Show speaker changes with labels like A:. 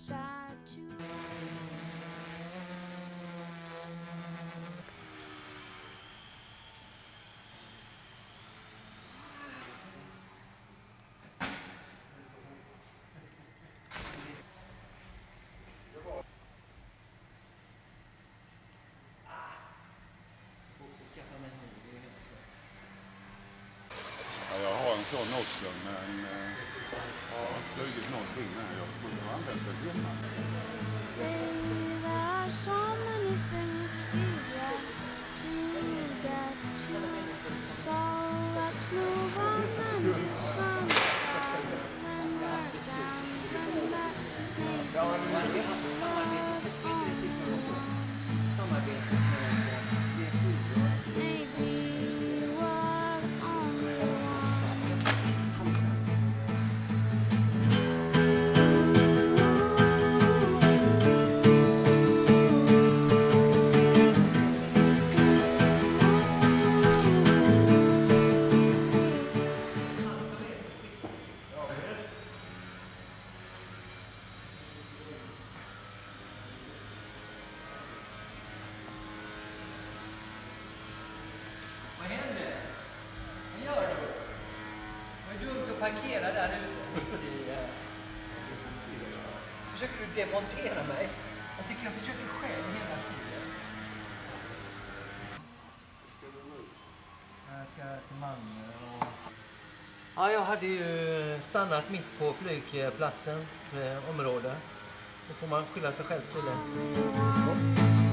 A: Jag har en sån också, men jag har flugit någonting när jag skulle ha använt den hemma.
B: Vad händer? Vad gör du? Vad är dumt att parkera där ute? Försöker du demontera mig? Jag tycker jag försöker själv hela tiden. Jag ska till Malmö och... Ja, jag hade ju stannat mitt på flygplatsens område. Då får man skylla sig själv till det.